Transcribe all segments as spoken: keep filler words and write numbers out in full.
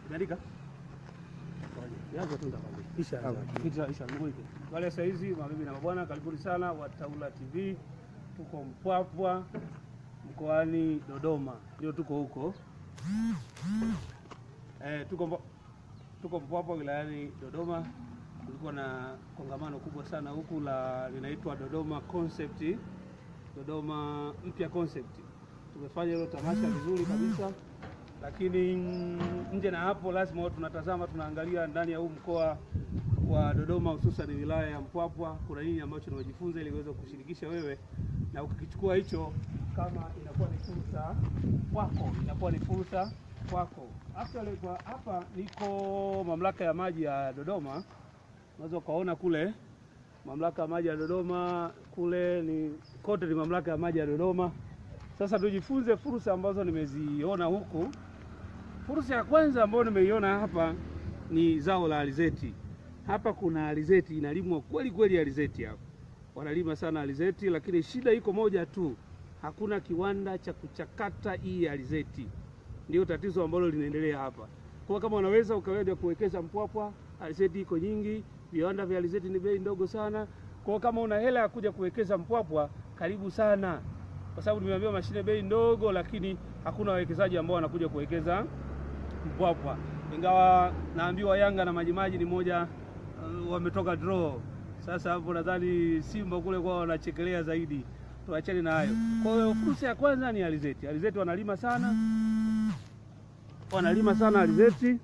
Umeandika? Yaanza tu ndani. Kisha kisha kisha ngoje. Wale sasa hizi mabibi na mabwana, karibuni sana Wataula T V. Tuko Mpwapwa mkoani Dodoma. Ndio tuko huko. Eh, tuko tuko Mpwapwa wilayani Dodoma. Kulikuwa na kongamano kubwa sana huku la linaitwa Dodoma Concept. Dodoma mpya concept. Tumefanya hilo tamasha vizuri kabisa. Lakini nje na hapo lazima watu tunatazama, tunaangalia ndani ya huu mkoa wa Dodoma, hususan wilaya ya Mpwapwa, kuna nini ambacho tunajifunza ili uweze kushirikisha wewe, na ukikichukua hicho kama inakuwa ni fursa kwako, inakuwa ni fursa kwako. Actually kwa hapa niko mamlaka ya maji ya Dodoma. Unaweza kuona kule mamlaka ya maji ya Dodoma, kule ni kote ni mamlaka ya maji ya Dodoma. Sasa tujifunze fursa ambazo nimeziona huku. Fursa ya kwanza ambayo nimeiona hapa ni zao la alizeti. Hapa kuna alizeti inalimwa kweli kweli alizeti hapa. Wanalima sana alizeti, lakini shida iko moja tu. Hakuna kiwanda cha kuchakata hii alizeti. Ndio tatizo ambalo linaendelea hapa. Kwa kama unaweza ukaweza kuwekeza Mpwapwa, alizeti iko nyingi, viwanda vya alizeti ni bei ndogo sana. Kwa kama una hela ya kuja kuwekeza Mpwapwa, karibu sana. Kwa sababu nimeambiwa mashine bei ndogo, lakini hakuna wawekezaji ambao wanakuja kuwekeza Mpwapwa. Ingawa naambiwa Yanga na Majimaji ni moja uh, wametoka draw. Sasa hapo nadhani Simba kule kwa wanachekelea zaidi. Tuachane na hayo. Kwa hiyo fursa ya kwanza ni alizeti. Alizeti wanalima sana. Wanalima sana alizeti.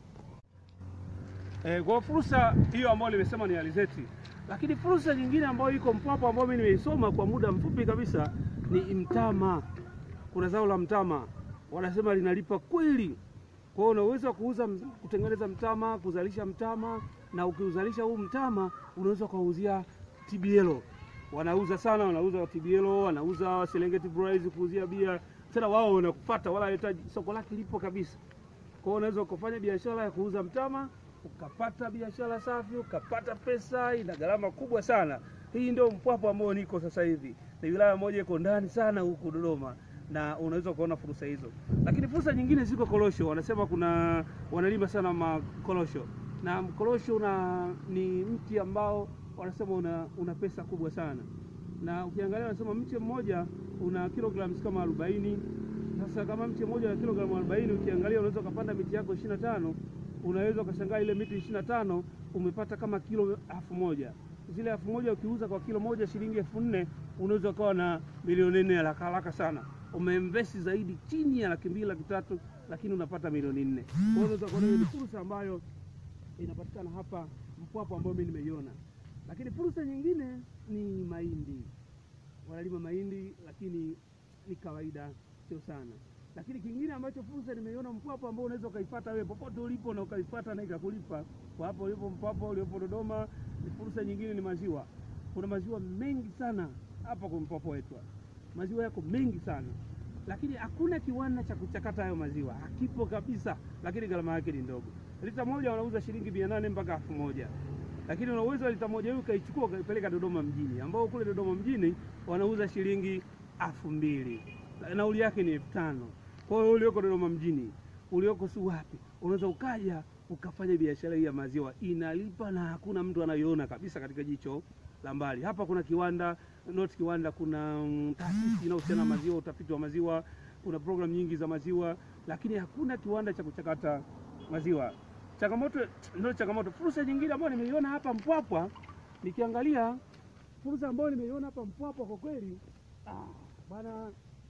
Eh, kwa fursa hiyo ambayo nimesema ni alizeti. Lakini fursa nyingine ambayo iko Mpwapwa ambayo mimi nimeisoma kwa muda mfupi kabisa ni mtama. Kuna zao la mtama. Wanasema linalipa kweli. Kwa hiyo unaweza kuuza, kutengeneza mtama, kuzalisha mtama, na ukiuzalisha huu mtama unaweza kuuzia T B L. Wanauza sana, wanauza T B L, wanauza Serengeti Breweries kuuzia bia. Tena wao wanakufuata, wala hitaji, soko lake lipo kabisa. Kwa hiyo unaweza kufanya biashara ya kuuza mtama, ukapata biashara safi, ukapata pesa, ina gharama kubwa sana. Hii ndio Mpwapwa ambao niko sasa hivi. Ni wilaya moja iko ndani sana huku Dodoma, na unaweza kuona fursa hizo. Lakini fursa nyingine ziko korosho. Wanasema kuna wanalima sana makorosho. Na mkorosho una ni mti ambao wanasema una, una pesa kubwa sana. Na ukiangalia wanasema mche mmoja una kilograms kama arobaini. Sasa kama mche mmoja una kilogramu arobaini, ukiangalia unaweza kupanda miti yako ishirini na tano, unaweza ukashangaa ile miti ishirini na tano umepata kama kilo elfu moja. Zile elfu moja ukiuza kwa kilo moja shilingi elfu nne, unaweza ukawa na milioni nne haraka haraka sana. Umeinvest zaidi chini ya laki mbili laki tatu, lakini unapata milioni nne. Kwa hiyo unaweza kuona hiyo ni fursa ambayo inapatikana hapa Mpwapwa ambayo mimi nimeiona. Lakini fursa nyingine ni mahindi. Wanalima mahindi lakini ni kawaida, sio sana. Lakini kingine ambacho fursa nimeiona Mpwapwa ambao unaweza ukaipata wewe popote ulipo na ukaifuata na ikakulipa kwa hapo ulipo Mpwapwa, ulipo Dodoma, ni fursa nyingine ni maziwa. Kuna maziwa mengi sana hapa kwa Mpwapwa wetu. Maziwa yako mengi sana. Lakini hakuna kiwanda cha kuchakata hayo maziwa. Hakipo kabisa, lakini gharama yake ni ndogo. Lita moja wanauza shilingi mia nane mpaka elfu moja. Lakini una uwezo lita moja hiyo ukaichukua ukaipeleka Dodoma mjini, ambao kule Dodoma mjini wanauza shilingi elfu mbili. Nauli yake ni elfu tano. Kwa hiyo ulioko Dodoma mjini, ulioko si wapi, unaweza ukaja ukafanya biashara hii ya maziwa. Inalipa na hakuna mtu anaiona kabisa katika jicho la mbali. Hapa kuna kiwanda, not kiwanda, kuna um, taasisi inayohusiana na maziwa, utafiti wa maziwa, kuna program nyingi za maziwa, lakini hakuna kiwanda cha kuchakata maziwa. Changamoto ndio changamoto. Fursa nyingine ambayo nimeiona hapa Mpwapwa, nikiangalia fursa ambayo nimeiona hapa Mpwapwa kwa kweli, ah bana,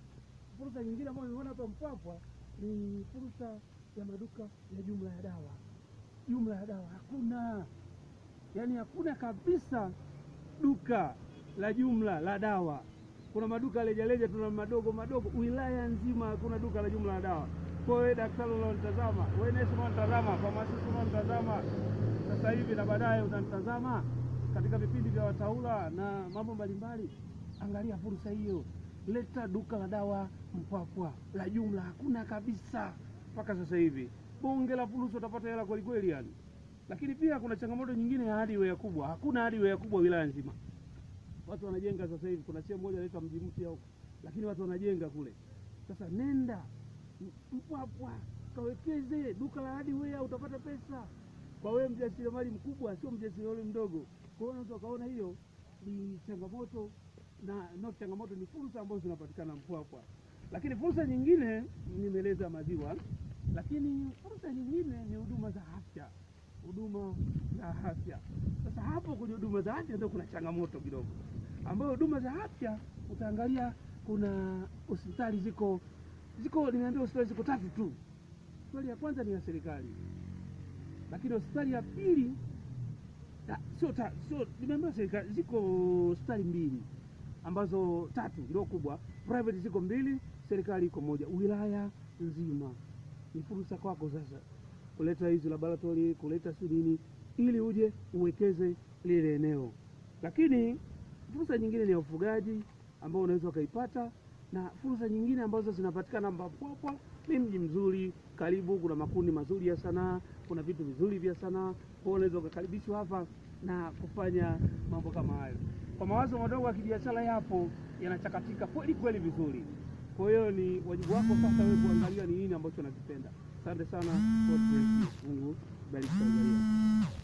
fursa nyingine ambayo nimeiona hapa Mpwapwa ni fursa ya maduka ya jumla ya dawa. Jumla ya dawa hakuna. Yaani hakuna kabisa duka la jumla la dawa. Kuna maduka leja-leja, tuna madogo madogo. Wilaya nzima hakuna duka la jumla la dawa. Kwa hiyo daktari unatazama, wewe nesi unatazama, pharmacist unatazama sasa hivi na baadaye unatazama katika vipindi vya Wataula na mambo mbalimbali, angalia fursa hiyo. Leta duka la dawa Mpwapwa la jumla, hakuna kabisa mpaka sasa hivi. Bonge la fursa, utapata hela kweli kweli yani. Lakini pia kuna changamoto nyingine ya hardware kubwa. Hakuna hardware kubwa wilaya nzima. Watu wanajenga sasa hivi, kuna sehemu moja inaitwa Mji Mpya huko, lakini watu wanajenga kule. Sasa nenda Mpwapwa, kawekeze duka la hardware, utapata pesa. Kwa wewe mjasiriamali mkubwa, sio mjasiriamali mdogo. Kwa hiyo unaweza kaona hiyo ni changamoto, na no changamoto, ni fursa ambazo zinapatikana Mpwapwa. Lakini fursa nyingine nimeeleza maziwa, lakini fursa nyingine ni huduma za afya, huduma za afya. Sasa hapo kwenye huduma za afya ndio kuna changamoto kidogo, ambayo huduma za afya utaangalia kuna hospitali ziko ziko nimeambia hospitali ziko tatu tu. Hospitali ya kwanza ni ya serikali, lakini hospitali ya pili sio sio nimeambia serikali ziko hospitali mbili ambazo tatu ndio kubwa, private ziko mbili, serikali iko moja, wilaya nzima. Ni fursa kwako sasa kuleta hizo laboratory, kuleta sudini ili uje uwekeze lile eneo. Lakini fursa nyingine ni ufugaji ambao unaweza ukaipata, na fursa nyingine ambazo zinapatikana Mpwapwa ni mji mzuri, karibu kuna makundi mazuri ya sanaa, kuna vitu vizuri vya sanaa, kwa unaweza ukakaribishwa hapa na kufanya mambo kama hayo. Kwa mawazo madogo ya kibiashara yapo yanachakatika kweli kweli vizuri. Kwa hiyo ni wajibu wako sasa wewe kuangalia ni nini ambacho unakipenda. Asante sana kwa Mungu bariki.